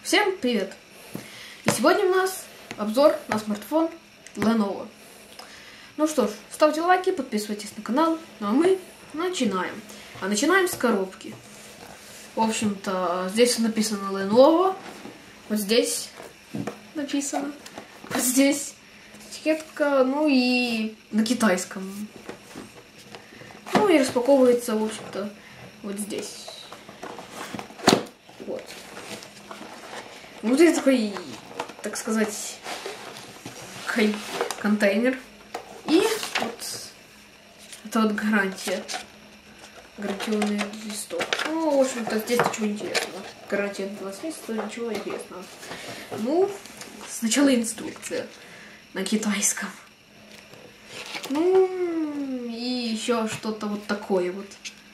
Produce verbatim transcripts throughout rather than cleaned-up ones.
Всем привет! И сегодня у нас обзор на смартфон Lenovo. Ну что ж, ставьте лайки, подписывайтесь на канал, ну а мы начинаем. А начинаем с коробки. В общем-то, здесь написано Lenovo, вот здесь написано, вот здесь этикетка, ну и на китайском. Ну и распаковывается, в общем-то, вот здесь. Вот. Внутри такой, так сказать, контейнер. И вот это вот гарантия. Гарантированный листок. Ну, в общем-то, здесь ничего интересного. Гарантия двадцать месяцев, ничего интересного. Ну, сначала инструкция на китайском. Ну, и еще что-то вот такое вот.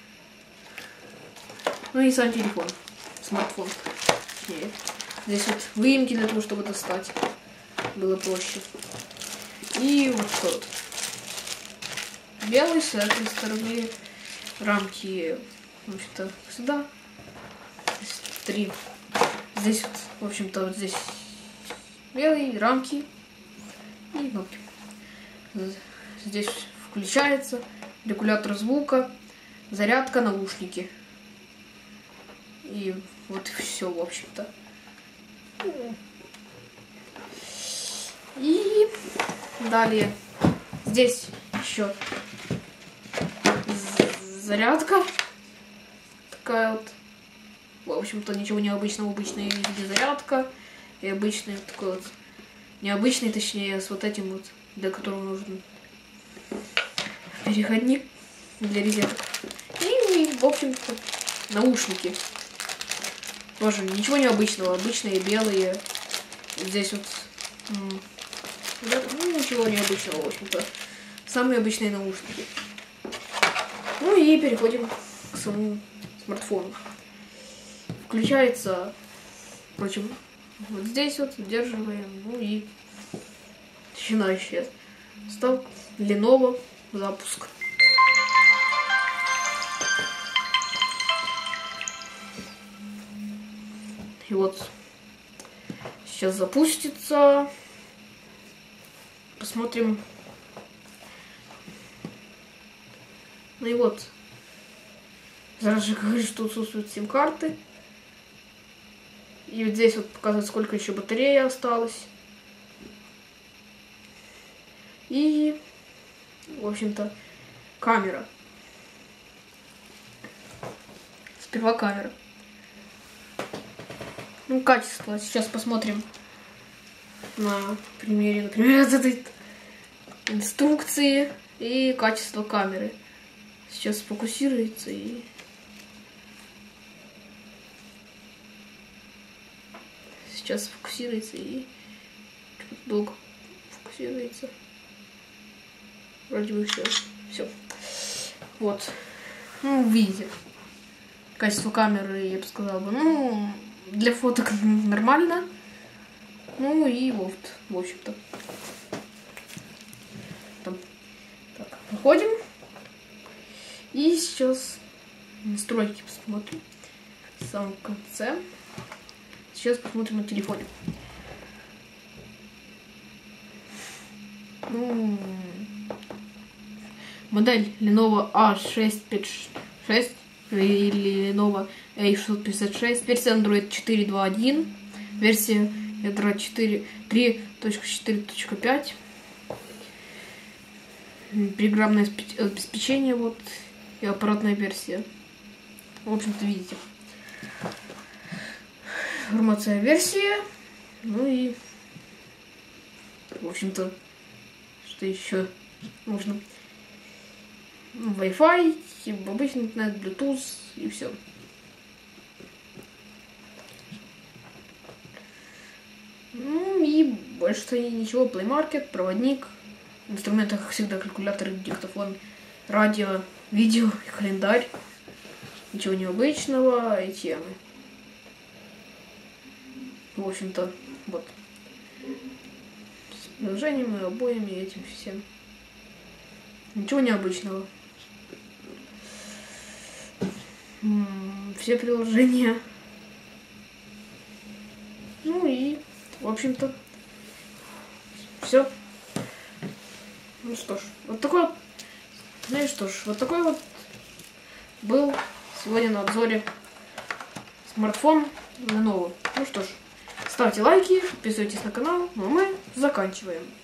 Ну и сам телефон. Смартфон. Точнее. Здесь вот выемки для того, чтобы достать. Было проще. И вот что вот. Белый с этой стороны. Рамки, в общем-то, сюда. Здесь три. Здесь вот, в общем-то, вот здесь белые рамки и кнопки. Здесь включается регулятор звука, зарядка, наушники. И вот все, в общем-то. И далее здесь еще зарядка такая вот. В общем-то, ничего необычного, обычная везде зарядка. И обычный вот такой вот, необычный, точнее, с вот этим вот, для которого нужен переходник для розеток. И, в общем-то, наушники. Тоже ничего необычного, обычные белые. Здесь вот, ну, ничего необычного, в общем-то. Самые обычные наушники. Ну и переходим к самому смартфону. Включается, впрочем, вот здесь вот удерживаем, ну и начинающий. Стал Lenovo, запуск. И вот сейчас запустится. Посмотрим. Ну и вот. Зараз же говорит, что отсутствуют сим-карты. И вот здесь вот показывает, сколько еще батареи осталось. И, в общем-то, камера. Сперва камера. Ну, качество. Сейчас посмотрим на примере, например, этой инструкции и качество камеры. Сейчас сфокусируется и... Сейчас сфокусируется и... Долго фокусируется. Вроде бы все. Все. Вот. Ну, видите. Качество камеры, я бы сказала бы, ну, для фоток нормально. Ну и вот, в общем-то. Там. Так, выходим. И сейчас настройки посмотрим в самом конце. Сейчас посмотрим на телефоне. Ну, модель Lenovo а шесть пятьдесят шесть или Lenovo а шестьсот пятьдесят шесть. Версия Android четыре точка два точка один. Версия ядра три точка четыре точка пять. Программное обеспечение вот. И аппаратная версия. В общем-то, видите. Информация версии. Ну и, в общем-то, что еще нужно? Wi-Fi, обычный интернет, Bluetooth и все. Ну и больше ничего. Play Market, проводник. В инструментах, как всегда, калькулятор, диктофон, радио, видео и календарь. Ничего необычного и темы. В общем-то, вот. С приложением и обоями и этим всем. Ничего необычного. Все приложения Ну и, в общем-то, все. Ну что ж, вот такой вот, ну и что ж, вот такой вот был сегодня на обзоре смартфон Lenovo. Ну что ж, ставьте лайки, подписывайтесь на канал, ну а мы заканчиваем.